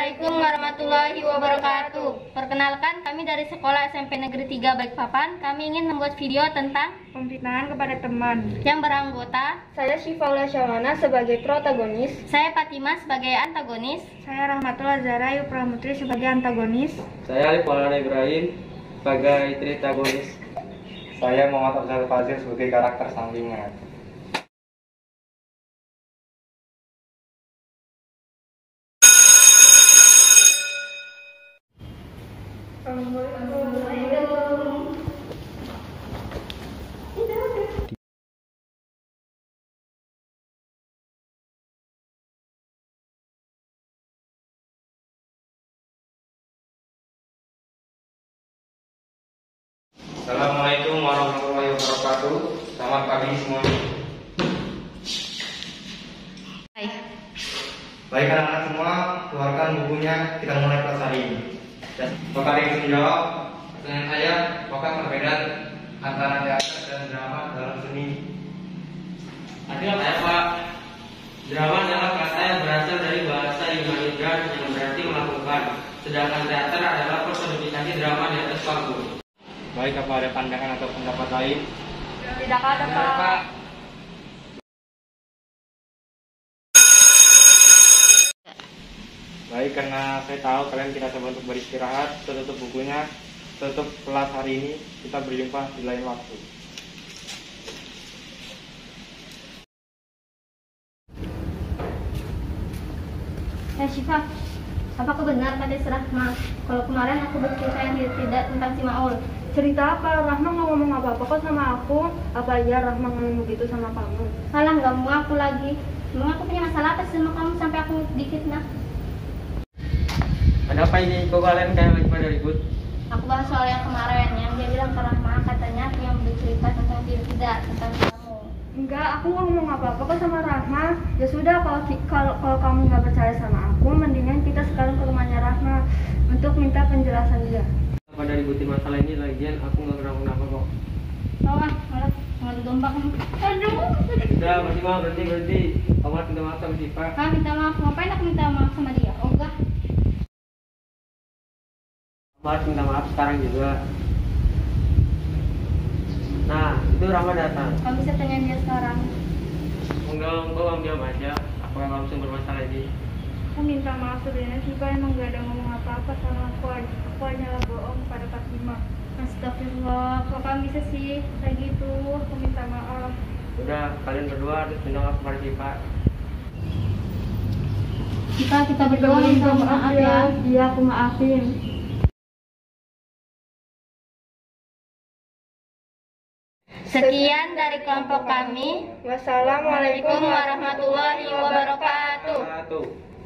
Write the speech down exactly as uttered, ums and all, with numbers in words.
Assalamualaikum warahmatullahi wabarakatuh. Perkenalkan, kami dari Sekolah S M P Negeri tiga Balikpapan. Kami ingin membuat video tentang pemfitnahan kepada teman yang beranggota. Saya Syifaullah Syamana sebagai protagonis. Saya Fatimah sebagai antagonis. Saya Rahmatullah Zahra Yupramutri sebagai antagonis. Saya Alif Maulana Ibrahim sebagai tritagonis. Saya Muhammad Abdul Fazil sebagai karakter sampingan. Assalamualaikum warahmatullahi wabarakatuh. Selamat pagi semuanya. Hai. Baik anak-anak semua, keluarkan bukunya, kita mulai kelas hari ini. Dan bakal yang menjawab pertanyaan saya, apakah perbedaan antara teater dan drama dalam seni? Adil ya Pak. Drama adalah kata yang berasal dari bahasa Yunani yang berarti melakukan, sedangkan teater adalah personifikasi drama di atas panggung. Baik, apa ada pandangan atau pendapat lain? Tidak ada, Pak. Baik, karena saya tahu kalian tidak sabar untuk beristirahat, kita tutup bukunya, tutup kelas hari ini, kita berjumpa di lain waktu. Ya Syifa, apakah benar kata Rahma kalau kemarin aku bercerita yang tidak tentang si Maul? Cerita apa? Rahma nggak ngomong apa-apa kok sama aku. Apa iya Rahma ngomong begitu sama kamu? Malah nggak mau aku lagi. Memang aku punya masalah apa sama kamu sampai aku difitnah? Ada apa ini? Kok kalian kayak lagi pada ribut? Aku bahas soal yang kemarin yang dia bilang ke Rahma, katanya aku yang bercerita tentang dia tidak tentang kamu. Enggak, aku nggak ngomong apa-apa kok sama Rahma. Ya sudah, kalau kalau, kalau kamu nggak percaya sama aku, mendingan kita sekarang ke rumahnya Rahma untuk minta penjelasan dia. Pada ributin masalah ini lagian aku nggak kenapa-kenapa kok. Tahu ah, malah malah domba kamu. Aduh. Udah, masih mau berhenti berhenti. Kamu harus minta maaf sama Syifa. Ah, minta maaf. Ngapain aku minta maaf sama dia? Oh enggak. Kamu harus minta maaf sekarang juga. Nah, itu Rama datang. Kamu bisa tanya dia sekarang. Enggak, enggak, kamu diam aja. Apakah kamu sumber masalah ini? Aku minta maaf sebenarnya Syifa emang gak ada ngomong apa-apa sama aku. Aku hanyalah bohong pada Fatimah. Astagfirullah, kok kamu bisa sih kayak gitu? Aku minta maaf. Udah, kalian berdua harus minta maaf kepada Syifa. Kita kita berdua minta maaf ya. Iya, aku maafin. Sekian dari kelompok kami. Wassalamualaikum Waalaikumsalam warahmatullahi wabarakatuh. Satu.